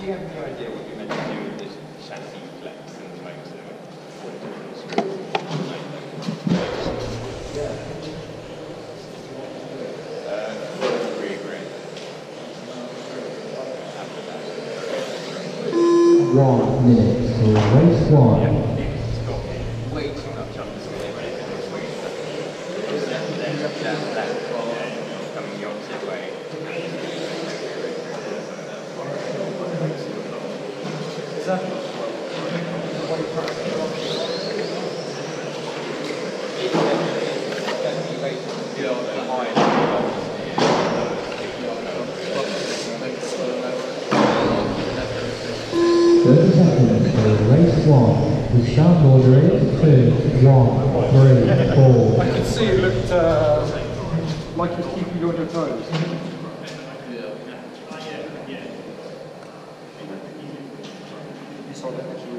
you have any idea what you're meant to do with this chassis flex and motor? What difference would it make? Yeah. One minute for race one. Way too much on the scale. Coming the opposite way. Is that Seconds for race one. We start ordering 2, 1, 3, 4. I could see it looked like it was keeping you on your toes. You saw that actually.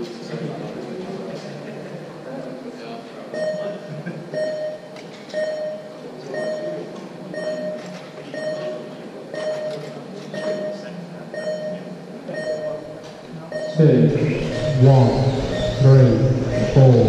Two, 1, 3, 4.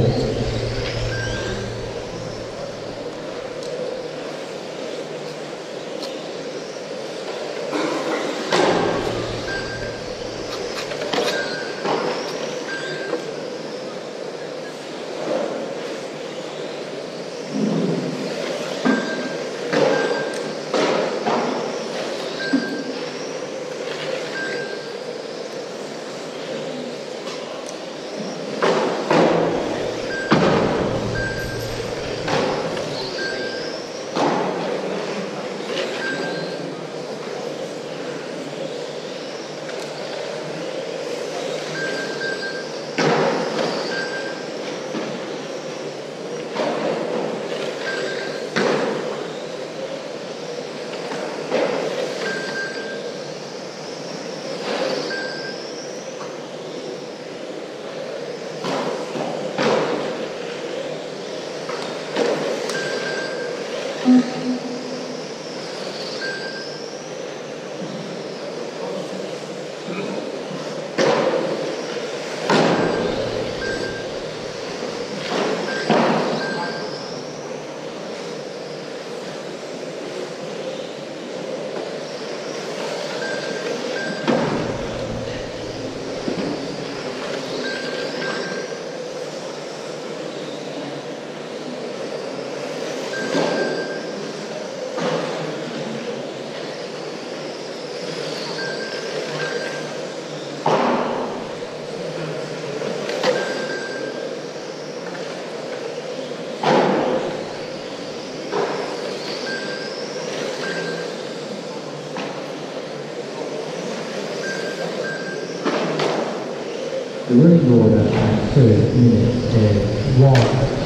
The running order at 2 minutes is 1,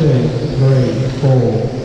2, 3, 4.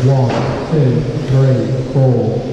1, 2, 3, 4.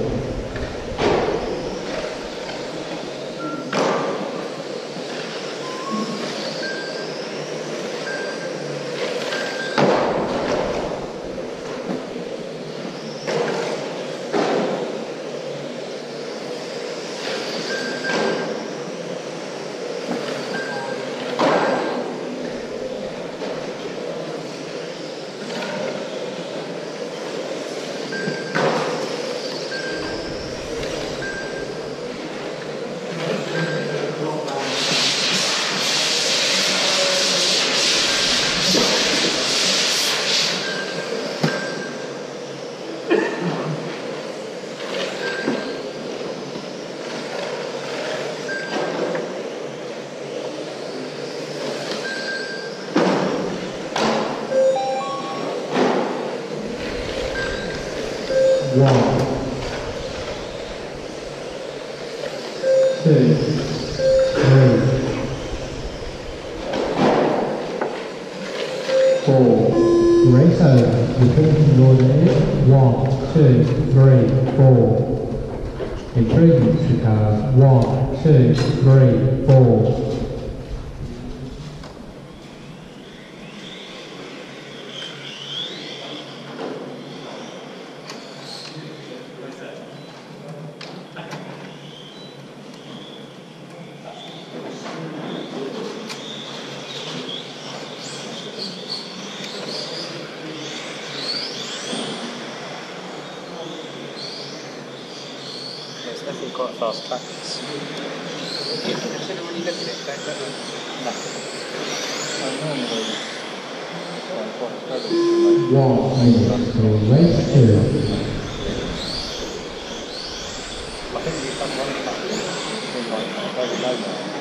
One, 2, 3, 4. Race over. Repeating order is 1, 2, 3, 4. Improvements to cars 1, 2, 3, 4. It's definitely quite fast practice. You can consider when you look at it, don't you? No. One minute to race 2. I think you've done one practice. It's been like very low now.